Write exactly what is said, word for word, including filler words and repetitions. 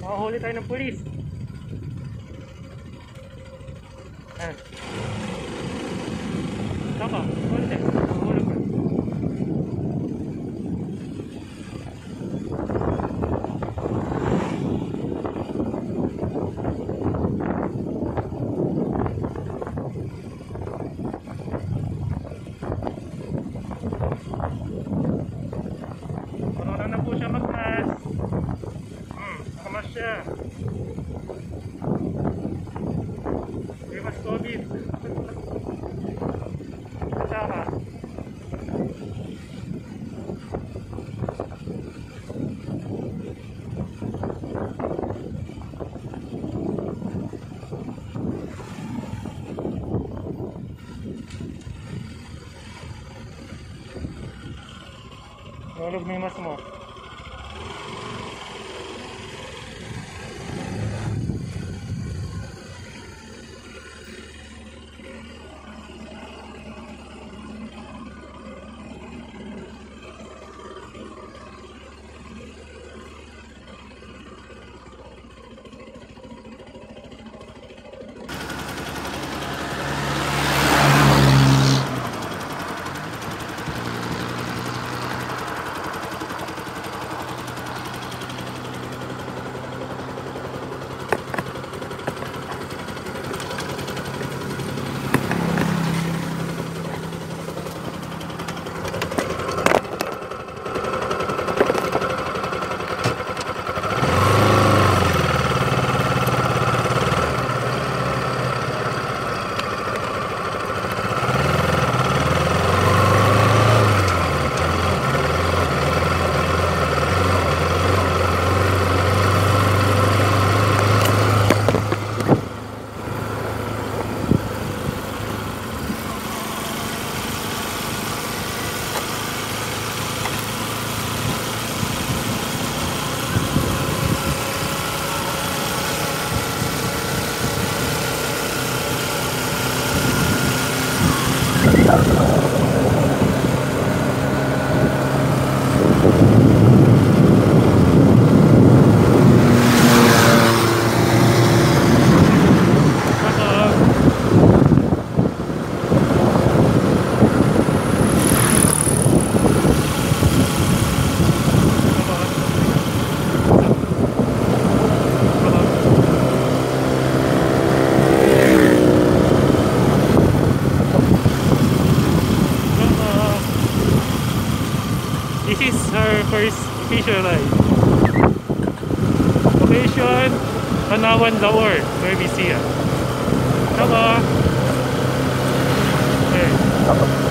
Makahuli tayo ng pulis. Ayan. Choco, huli tayo. Mahulog ka. Marunong na po siya magmas. Hmm, nakamas siya. Hindi mas COVID. Kasama. Nalog na yung mas mo. This is our first official ride. Location, Panawan Lower, Nueva Ecija. Hello. Okay.